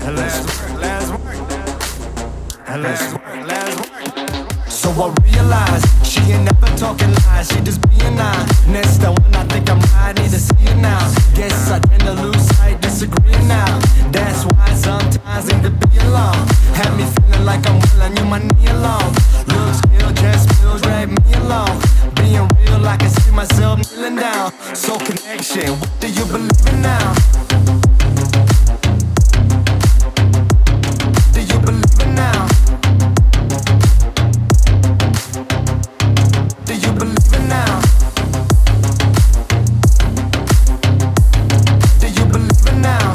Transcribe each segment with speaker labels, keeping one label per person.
Speaker 1: So I realize she ain't never talking lies, she just being honest. The one I think I'm right, need to see it now. Guess I tend to lose sight, disagreeing now. That's why sometimes need to be alone. Had me feeling like I'm willing you my knee alone. Looks, skill, just feels, drag me along. Being real, I can see myself kneeling down. So connection, what do you believe in now? Do you believe in now? Do you believe it now? Do you believe it now?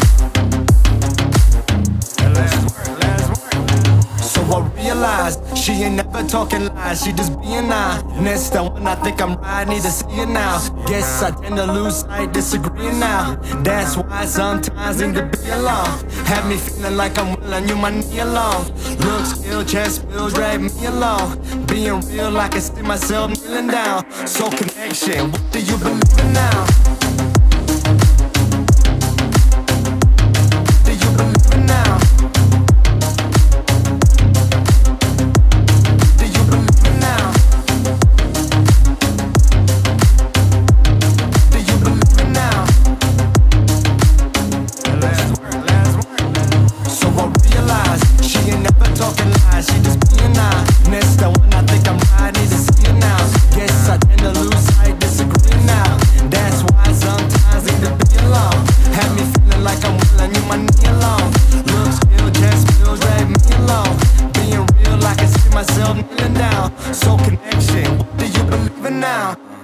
Speaker 1: So I realize she ain't never talking lies, she just being honest. The one I think I'm right, need to see it now. Guess I tend to lose sight, disagreeing now. That's why sometimes need to be alone. Have me feeling like I'm willing you my knee alone. Looks, skill, chest feels, drag me along. Being real, I can see myself kneeling down. So connection, what do you believe in now? Do you believe in now? Do you believe in now? Do you believe in now? So I realize she ain't never talking lies, she just being honest. The one I think I'm right, need to see it now. Guess I tend to lose sight, disagree now. That's why sometimes need to be alone. Have me feeling like I'm willing you my knee alone. Looks, skill, just feels, drag me along. Being real, I can see myself kneeling down. So connection, what do you believe in now?